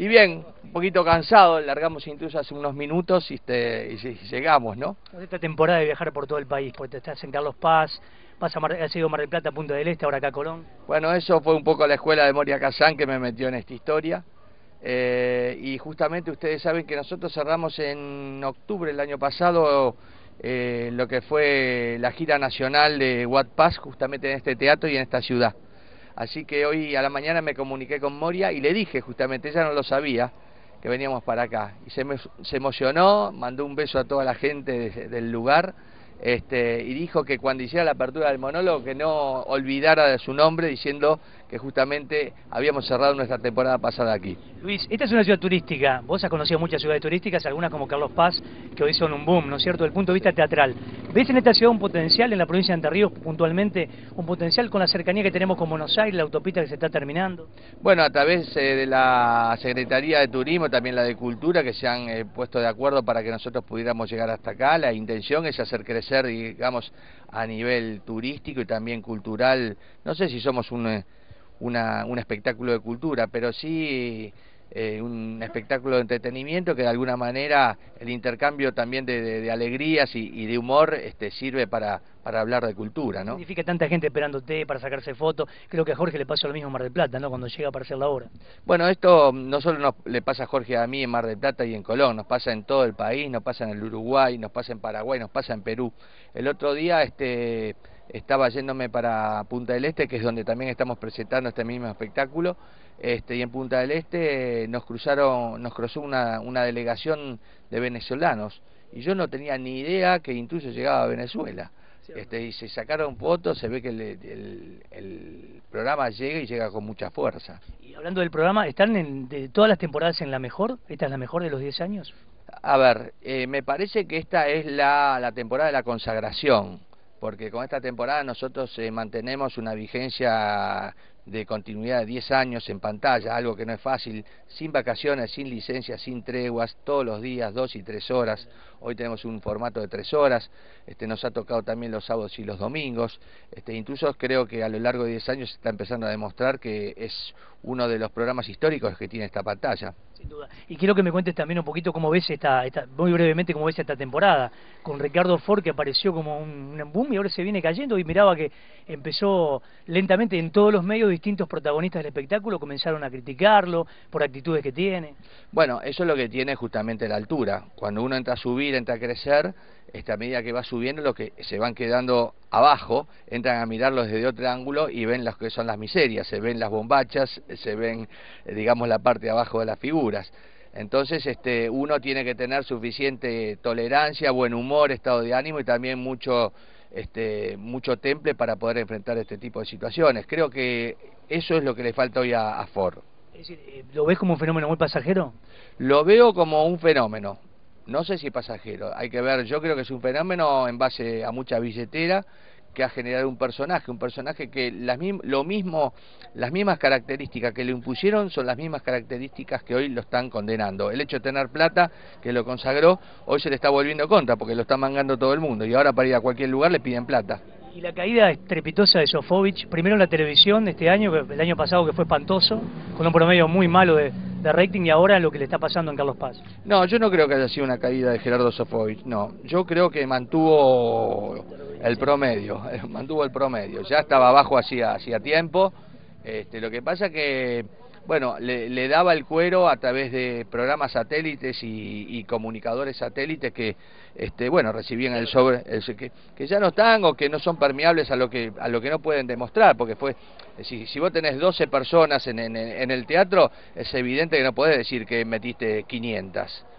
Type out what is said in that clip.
Y bien, un poquito cansado, largamos Intrusos hace unos minutos y llegamos, ¿no? Esta temporada de viajar por todo el país, porque estás en Carlos Paz, has ido a Mar del Plata, Punta del Este, ahora acá a Colón. Bueno, eso fue un poco la escuela de Moria Kazán que me metió en esta historia. Y justamente ustedes saben que nosotros cerramos en octubre del año pasado lo que fue la gira nacional de What Paz, justamente en este teatro y en esta ciudad. Así que hoy a la mañana me comuniqué con Moria y le dije justamente, ella no lo sabía, que veníamos para acá. Y se emocionó, mandó un beso a toda la gente del lugar, y dijo que cuando hiciera la apertura del monólogo que no olvidara de su nombre, diciendo que justamente habíamos cerrado nuestra temporada pasada aquí. Luis, esta es una ciudad turística, vos has conocido muchas ciudades turísticas, algunas como Carlos Paz, que hoy son un boom, ¿no es cierto?, desde el punto de vista teatral. ¿Ves en esta ciudad un potencial, en la provincia de Entre Ríos puntualmente, un potencial con la cercanía que tenemos con Buenos Aires, la autopista que se está terminando? Bueno, a través de la Secretaría de Turismo, también la de Cultura, que se han puesto de acuerdo para que nosotros pudiéramos llegar hasta acá. La intención es hacer crecer, digamos, a nivel turístico y también cultural. No sé si somos un espectáculo de cultura, pero sí un espectáculo de entretenimiento que de alguna manera el intercambio también de alegrías y de humor sirve para hablar de cultura, ¿no? Significa tanta gente esperándote para sacarse fotos. Creo que a Jorge le pasó lo mismo en Mar del Plata, ¿no?, cuando llega para hacer la obra. Bueno, esto no solo le pasa a Jorge, a mí en Mar del Plata y en Colón, nos pasa en todo el país, nos pasa en el Uruguay, nos pasa en Paraguay, nos pasa en Perú. El otro día estaba yéndome para Punta del Este, que es donde también estamos presentando este mismo espectáculo, y en Punta del Este nos cruzó una delegación de venezolanos, y yo no tenía ni idea que Intrusos llegaba a Venezuela. Y se sacaron fotos, se ve que el programa llega y llega con mucha fuerza. Y hablando del programa, ¿están de todas las temporadas en la mejor? ¿Esta es la mejor de los 10 años? A ver, me parece que esta es la temporada de la consagración, porque con esta temporada nosotros mantenemos una vigencia de continuidad de 10 años en pantalla, algo que no es fácil, sin vacaciones, sin licencias, sin treguas, todos los días, 2 y 3 horas. Hoy tenemos un formato de 3 horas, nos ha tocado también los sábados y los domingos. Incluso creo que a lo largo de 10 años se está empezando a demostrar que es uno de los programas históricos que tiene esta pantalla. Sin duda. Y quiero que me cuentes también un poquito cómo ves muy brevemente, cómo ves esta temporada, con Ricardo Ford, que apareció como un boom y ahora se viene cayendo, y miraba que empezó lentamente en todos los medios, distintos protagonistas del espectáculo comenzaron a criticarlo por actitudes que tiene. Bueno, eso es lo que tiene justamente la altura. Cuando uno entra a subir, entra a crecer, a medida que va subiendo, los que se van quedando abajo, entran a mirarlos desde otro ángulo y ven las que son las miserias, se ven las bombachas, se ven, digamos, la parte de abajo de las figuras. Entonces, uno tiene que tener suficiente tolerancia, buen humor, estado de ánimo y también mucho temple para poder enfrentar este tipo de situaciones. Creo que eso es lo que le falta hoy a Ford. Es decir, ¿lo ves como un fenómeno muy pasajero? Lo veo como un fenómeno. No sé si pasajero, hay que ver, yo creo que es un fenómeno en base a mucha billetera que ha generado un personaje que las mismas características que le impusieron son las mismas características que hoy lo están condenando. El hecho de tener plata, que lo consagró, hoy se le está volviendo contra porque lo está mangando todo el mundo y ahora para ir a cualquier lugar le piden plata. Y la caída estrepitosa de Sofovich, primero en la televisión este año, el año pasado que fue espantoso, con un promedio muy malo de rating, y ahora lo que le está pasando en Carlos Paz. No, yo no creo que haya sido una caída de Gerardo Sofovich, no. Yo creo que mantuvo el promedio, ya estaba abajo hacía tiempo. Lo que pasa que, bueno, le daba el cuero a través de programas satélites y comunicadores satélites que, bueno, recibían el sobre, que ya no están o que no son permeables a lo que no pueden demostrar, porque si vos tenés 12 personas en el teatro, es evidente que no podés decir que metiste 500.